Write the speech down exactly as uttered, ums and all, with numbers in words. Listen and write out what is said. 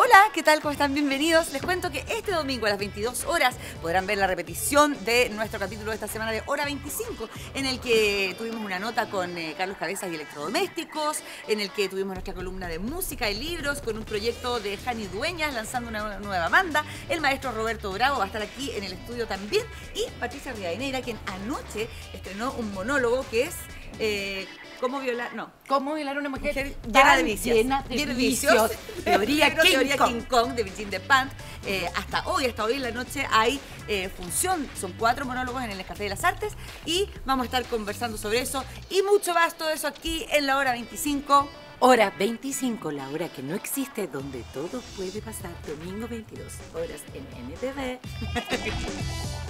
Hola, ¿qué tal? ¿Cómo están? Bienvenidos. Les cuento que este domingo a las veintidós horas podrán ver la repetición de nuestro capítulo de esta semana de Hora veinticinco, en el que tuvimos una nota con eh, Carlos Cabezas y Electrodomésticos, en el que tuvimos nuestra columna de música y libros con un proyecto de Jani Dueñas lanzando una nueva banda. El maestro Roberto Bravo va a estar aquí en el estudio también y Patricia Rivadeneira, quien anoche estrenó un monólogo que es... Eh, ¿Cómo violar? No. ¿Cómo violar a una mujer, mujer llena de vicios? Llena de llena vicios. vicios. Teoría, King, teoría Kong. King Kong de Virgin de Pant. Eh, hasta hoy, hasta hoy en la noche hay eh, función. Son cuatro monólogos en el Café de las Artes y vamos a estar conversando sobre eso y mucho más, todo eso aquí en la Hora veinticinco. Hora veinticinco, la hora que no existe, donde todo puede pasar. Domingo veintidós horas en N T V.